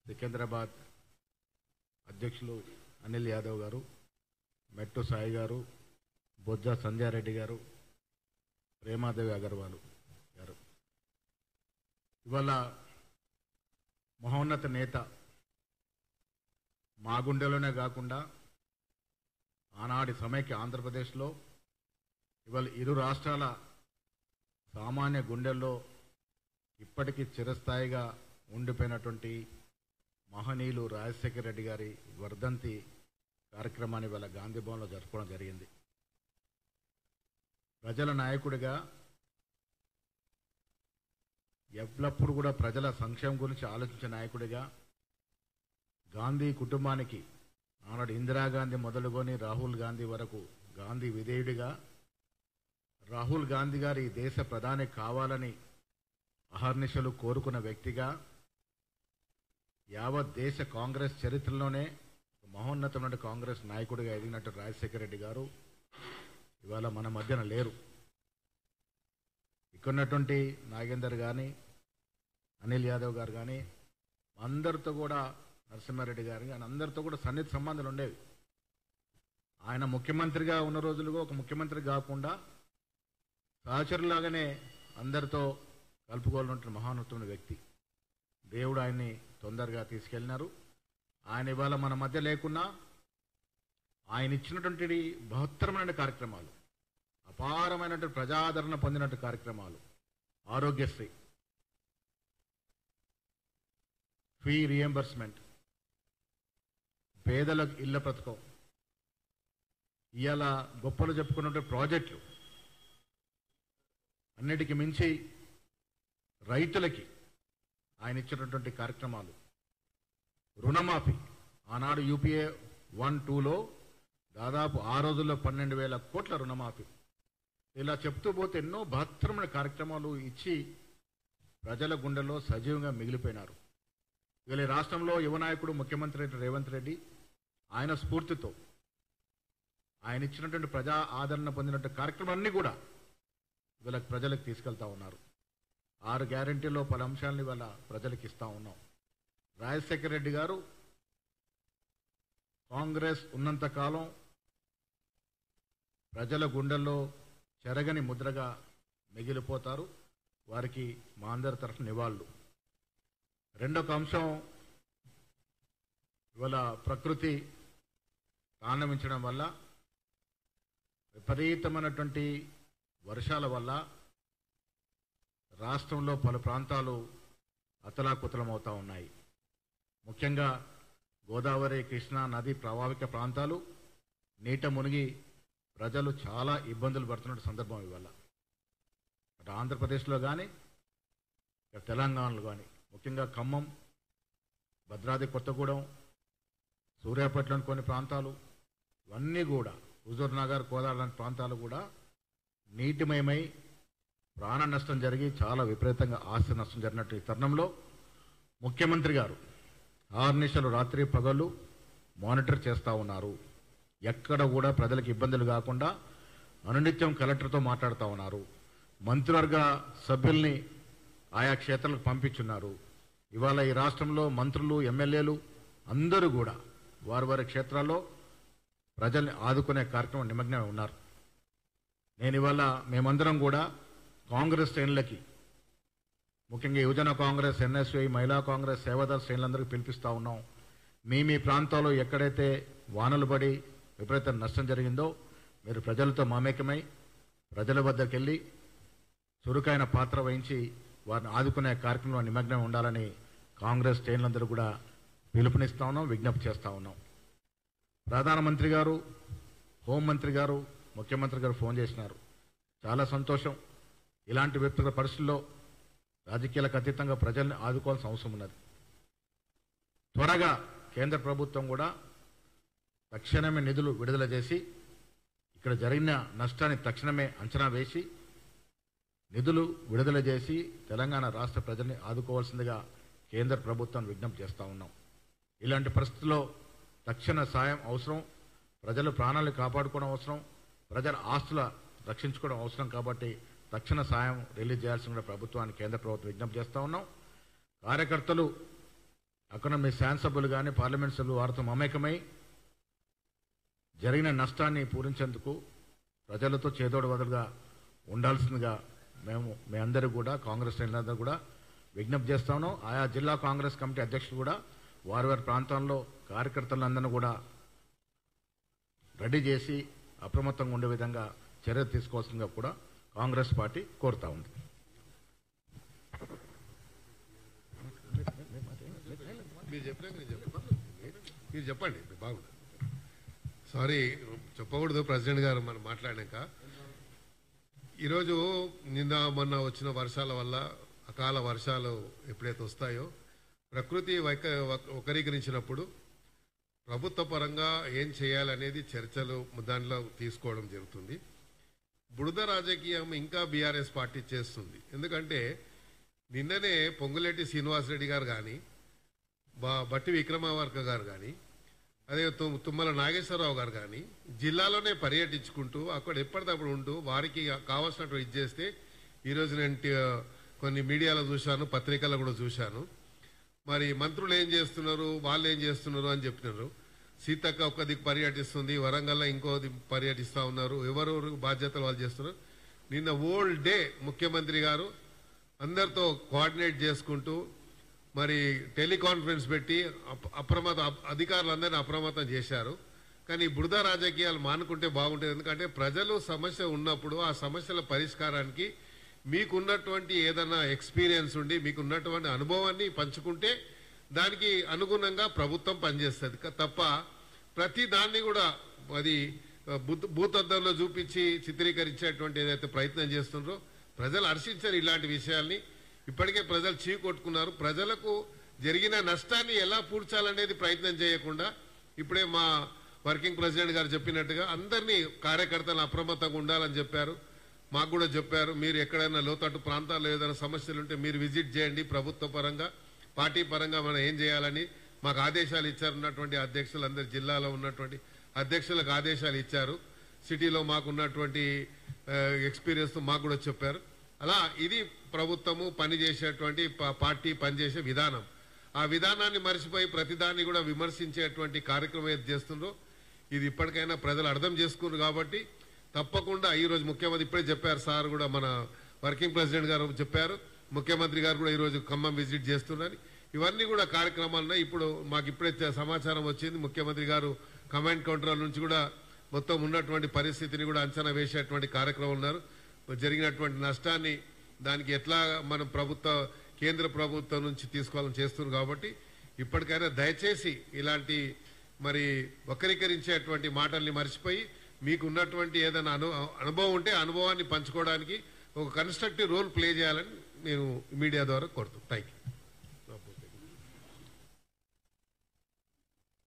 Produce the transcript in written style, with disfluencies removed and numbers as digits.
సికింద్రాబాద్ అధ్యక్షులు అనిల్ యాదవ్ గారు, మెట్టు సాయి గారు, బొజ్జ సంధ్యా రెడ్డి గారు, ప్రేమాదేవి అగర్వాల్ గారు, ఇవాళ మహోన్నత నేత మా గుండెలోనే కాకుండా ఆనాటి సమైక్య ఆంధ్రప్రదేశ్లో ఇవాళ ఇరు రాష్ట్రాల సామాన్య గుండెల్లో ఇప్పటికీ చిరస్థాయిగా ఉండిపోయినటువంటి మహనీయులు రాజశేఖర రెడ్డి గారి వర్ధంతి కార్యక్రమాన్ని ఇవాళ గాంధీ భవన్లో జరుపుకోవడం జరిగింది. ప్రజల నాయకుడిగా ఎల్లప్పుడూ కూడా ప్రజల సంక్షేమం గురించి ఆలోచించే నాయకుడిగా గాంధీ కుటుంబానికి ఆనాడు ఇందిరాగాంధీ మొదలుకొని రాహుల్ గాంధీ వరకు గాంధీ విధేయుడిగా రాహుల్ గాంధీ గారి దేశ ప్రధాని కావాలని అహర్నిశలు కోరుకున్న వ్యక్తిగా యావత్ దేశ కాంగ్రెస్ చరిత్రలోనే మహోన్నతమైన కాంగ్రెస్ నాయకుడిగా ఎదిగినట్టు రాజశేఖర రెడ్డి గారు ఇవాళ మన మధ్యన లేరు. ఇక్కడున్నటువంటి నాగేందర్ కానీ, అనిల్ యాదవ్ గారు కానీ, అందరితో కూడా నరసింహారెడ్డి గారు కానీ అందరితో కూడా సన్నిహిత సంబంధాలు ఉండేవి. ఆయన ముఖ్యమంత్రిగా ఉన్న రోజులుగా ఒక ముఖ్యమంత్రి కాకుండా సహచరులాగానే అందరితో కలుపుకోవాలంటున్న మహోన్నతమైన వ్యక్తి. దేవుడు ఆయన్ని తొందరగా తీసుకెళ్ళినారు. ఆయన ఇవాళ మన మధ్య లేకున్నా ఆయన ఇచ్చినటువంటి బహత్తరమైన కార్యక్రమాలు, అపారమైనటువంటి ప్రజాదరణ పొందినట్టు కార్యక్రమాలు, ఆరోగ్యశ్రీ, ఫీ రియంబర్స్మెంట్, పేదలకు ఇళ్ల పథకం, ఇవాళ గొప్పలు చెప్పుకున్నటువంటి ప్రాజెక్టులు, అన్నిటికీ మించి రైతులకి ఆయన ఇచ్చినటువంటి కార్యక్రమాలు, రుణమాఫీ, ఆనాడు యూపీఏ 1-2లో దాదాపు ఆ రోజుల్లో 12,000 కోట్ల రుణమాఫీ, ఇలా చెప్తూ పోతే ఎన్నో బహత్తరమైన కార్యక్రమాలు ఇచ్చి ప్రజల గుండెల్లో సజీవంగా మిగిలిపోయినారు. ఇవాళ ఈ రాష్ట్రంలో యువ నాయకుడు ముఖ్యమంత్రి రేవంత్ రెడ్డి ఆయన స్ఫూర్తితో ఆయన ఇచ్చినటువంటి ప్రజా ఆదరణ పొందినటువంటి కార్యక్రమాలన్నీ కూడా ఇవాళ ప్రజలకు తీసుకెళ్తా ఉన్నారు. 6 గ్యారంటీలో పలు అంశాలను ఇవాళ ప్రజలకు ఇస్తా ఉన్నాం. రాజశేఖర రెడ్డి గారు కాంగ్రెస్ ఉన్నంతకాలం ప్రజల గుండెల్లో చెరగని ముద్రగా మిగిలిపోతారు. వారికి మా అందరి తరఫున నివాళులు. రెండొక అంశం, ఇవాళ ప్రకృతి తాండవించడం వల్ల, విపరీతమైనటువంటి వర్షాల వల్ల రాష్ట్రంలో పలు ప్రాంతాలు అతలాకుతలమవుతా ఉన్నాయి. ముఖ్యంగా గోదావరి, కృష్ణా నది ప్రభావిత ప్రాంతాలు నీట మునిగి ప్రజలు చాలా ఇబ్బందులు పడుతున్న సందర్భం ఇవాళ. అటు ఆంధ్రప్రదేశ్లో కానీ ఇక తెలంగాణలో కానీ, ముఖ్యంగా ఖమ్మం, భద్రాద్రి కొత్తగూడెం, సూర్యాపేటలోని కొన్ని ప్రాంతాలు, ఇవన్నీ కూడా హుజూర్ నగర్, కోదాడ లాంటి ప్రాంతాలు కూడా నీటిమయమై ప్రాణ నష్టం జరిగి చాలా విపరీతంగా ఆస్తి నష్టం జరిగినట్టు ఈ తరుణంలో ముఖ్యమంత్రి గారు ఆర్నిశలు రాత్రి పగలు మానిటర్ చేస్తూ ఉన్నారు. ఎక్కడ కూడా ప్రజలకు ఇబ్బందులు కాకుండా అనునిత్యం కలెక్టర్తో మాట్లాడుతూ ఉన్నారు. మంత్రివర్గ సభ్యుల్ని ఆయా క్షేత్రాలకు పంపించున్నారు. ఇవాళ ఈ రాష్ట్రంలో మంత్రులు, ఎమ్మెల్యేలు అందరూ కూడా వారి వారి క్షేత్రాల్లో ప్రజల్ని ఆదుకునే కార్యక్రమం నిమగ్నమై ఉన్నారు. నేను ఇవాళ మేమందరం కూడా కాంగ్రెస్ శ్రేణులకి, ముఖ్యంగా యువజన కాంగ్రెస్, ఎన్ఎస్వై, మహిళా కాంగ్రెస్, సేవాదళ శ్రేణులందరికీ పిలిపిస్తూ ఉన్నాం. మీ ప్రాంతాల్లో ఎక్కడైతే వానలు పడి విపరీత నష్టం జరిగిందో మీరు ప్రజలతో మమేకమై ప్రజల వద్దకు వెళ్ళి చురుకైన పాత్ర వహించి వారిని ఆదుకునే కార్యక్రమంలో నిమగ్నం ఉండాలని కాంగ్రెస్ శ్రేణులందరూ కూడా పిలుపునిస్తా ఉన్నాం, విజ్ఞప్తి చేస్తూ ఉన్నాం. ప్రధానమంత్రి గారు, హోంమంత్రి గారు, ముఖ్యమంత్రి గారు ఫోన్ చేసినారు. చాలా సంతోషం. ఇలాంటి వ్యక్తిగత పరిస్థితుల్లో రాజకీయాలకు అతీతంగా ప్రజల్ని ఆదుకోవాల్సిన అవసరం ఉన్నది. త్వరగా కేంద్ర ప్రభుత్వం కూడా తక్షణమే నిధులు విడుదల చేసి ఇక్కడ జరిగిన నష్టాన్ని తక్షణమే అంచనా వేసి నిధులు విడుదల చేసి తెలంగాణ రాష్ట్ర ప్రజల్ని ఆదుకోవాల్సిందిగా కేంద్ర ప్రభుత్వం విజ్ఞప్తి చేస్తూ ఉన్నాం. ఇలాంటి పరిస్థితుల్లో తక్షణ సాయం అవసరం. ప్రజల ప్రాణాలను కాపాడుకోవడం అవసరం, ప్రజల ఆస్తుల రక్షించుకోవడం అవసరం. కాబట్టి తక్షణ సాయం రిలీజ్ చేయాల్సిన ప్రభుత్వాన్ని కేంద్ర ప్రభుత్వం విజ్ఞప్తి చేస్తూ ఉన్నాం. కార్యకర్తలు అక్కడ మీ శాసనసభ్యులు కానీ పార్లమెంట్ సభ్యులు వారితో మమేకమై జరిగిన నష్టాన్ని పూరించేందుకు ప్రజలతో చేదోడు వదలుగా ఉండాల్సిందిగా మీ అందరూ కూడా కాంగ్రెస్ శ్రేణులందరూ కూడా విజ్ఞప్తి చేస్తాను. ఆయా జిల్లా కాంగ్రెస్ కమిటీ అధ్యక్షులు కూడా వారి ప్రాంతాల్లో కార్యకర్తలందరినీ కూడా రెడీ చేసి అప్రమత్తంగా ఉండే విధంగా చర్యలు తీసుకోవాల్సిందిగా కూడా కాంగ్రెస్ పార్టీ కోరుతా ఉంది. మీరు చెప్పండి, బాగుంది. సారీ చెప్పకూడదు ప్రెసిడెంట్ గారు మనం మాట్లాడాక. ఈరోజు నిన్న మొన్న వచ్చిన వర్షాల వల్ల అకాల వర్షాలు ఎప్పుడైతే వస్తాయో ప్రకృతి వక్రీకరించినప్పుడు ప్రభుత్వ పరంగా ఏం చేయాలనేది చర్చలు దాంట్లో తీసుకోవడం జరుగుతుంది. బురద రాజకీయం ఇంకా బీఆర్ఎస్ పార్టీ చేస్తుంది. ఎందుకంటే నిన్ననే పొంగులేటి శ్రీనివాసరెడ్డి గారు కానీ బట్టి విక్రమార్క గారు కానీ అదే తుమ్మల నాగేశ్వరరావు గారు కానీ జిల్లాలోనే పర్యటించుకుంటూ అక్కడ ఎప్పటికప్పుడు ఉంటూ వారికి కావాల్సినటువంటి ఇది చేస్తే ఈరోజు నేను కొన్ని మీడియాలో చూశాను, పత్రికల్లో కూడా చూశాను. మరి మంత్రులు ఏం చేస్తున్నారు, వాళ్ళు ఏం చేస్తున్నారు అని చెప్పినారు. సీతక్క ఒక దిక్కు పర్యటిస్తుంది, వరంగల్లో ఇంకో దిక్కు పర్యటిస్తూ ఉన్నారు. ఎవరెవరు బాధ్యతలు వాళ్ళు చేస్తున్నారు. నిన్న ఓల్ డే ముఖ్యమంత్రి గారు అందరితో కోఆర్డినేట్ చేసుకుంటూ మరి టెలికాన్ఫరెన్స్ పెట్టి అధికారులందరినీ అప్రమత్తం చేశారు. కానీ బురద రాజకీయాలు మానుకుంటే బాగుంటుంది. ఎందుకంటే ప్రజలు సమస్య ఉన్నప్పుడు ఆ సమస్యల పరిష్కారానికి మీకున్నటువంటి ఏదైనా ఎక్స్పీరియన్స్ ఉండి మీకున్నటువంటి అనుభవాన్ని పంచుకుంటే దానికి అనుగుణంగా ప్రభుత్వం పనిచేస్తుంది తప్ప ప్రతి దాన్ని కూడా అది భూతద్దంలో చూపించి చిత్రీకరించేటువంటి ఏదైతే ప్రయత్నం చేస్తున్నారో ప్రజలు హర్షించారు ఇలాంటి విషయాల్ని. ఇప్పటికే ప్రజలు చీకొట్టుకున్నారు. ప్రజలకు జరిగిన నష్టాన్ని ఎలా పూడ్చాలనేది ప్రయత్నం చేయకుండా ఇప్పుడే మా వర్కింగ్ ప్రెసిడెంట్ గారు చెప్పినట్టుగా అందరినీ కార్యకర్తలు అప్రమత్తంగా ఉండాలని చెప్పారు. మాకు కూడా చెప్పారు, మీరు ఎక్కడైనా లోతట్టు ప్రాంతాల్లో ఏదైనా సమస్యలు ఉంటే మీరు విజిట్ చేయండి. ప్రభుత్వ పరంగా పార్టీ పరంగా మనం ఏం చేయాలని మాకు ఆదేశాలు ఇచ్చారు. ఉన్నటువంటి అధ్యక్షులు అందరు జిల్లాలో ఉన్నటువంటి అధ్యక్షులకు ఆదేశాలు ఇచ్చారు. సిటీలో మాకున్నటువంటి ఎక్స్పీరియన్స్ మాకు కూడా చెప్పారు. అలా ఇది ప్రభుత్వము పనిచేసేటువంటి పార్టీ పనిచేసే విధానం. ఆ విధానాన్ని మర్చిపోయి ప్రతిదాన్ని కూడా విమర్శించేటువంటి కార్యక్రమం ఏది చేస్తుందో ఇది ఇప్పటికైనా ప్రజలు అర్థం చేసుకున్నారు. కాబట్టి తప్పకుండా ఈరోజు ముఖ్యమంత్రి ఇప్పుడే చెప్పారు, సార్ కూడా మన వర్కింగ్ ప్రెసిడెంట్ గారు చెప్పారు, ముఖ్యమంత్రి గారు కూడా ఈరోజు ఖమ్మం విజిట్ చేస్తున్నారు. ఇవన్నీ కూడా కార్యక్రమాలు ఇప్పుడు మాకు ఇప్పుడే సమాచారం వచ్చింది. ముఖ్యమంత్రి గారు కమాండ్ కంట్రోల్ నుంచి కూడా మొత్తం ఉన్నటువంటి పరిస్థితిని కూడా అంచనా వేసేటువంటి కార్యక్రమం ఉన్నారు. జరిగినటువంటి నష్టాన్ని దానికి ఎట్లా మనం కేంద్ర ప్రభుత్వం నుంచి తీసుకోవాలని చేస్తున్నారు. కాబట్టి ఇప్పటికైనా దయచేసి ఇలాంటి మరి వక్రీకరించేటువంటి మాటల్ని మర్చిపోయి మీకు ఉన్నటువంటి ఏదైనా అనుభవం ఉంటే అనుభవాన్ని పంచుకోవడానికి ఒక కన్స్ట్రక్టివ్ రోల్ ప్లే చేయాలని నేను మీడియా ద్వారా కోరుతున్నాను. Thank you.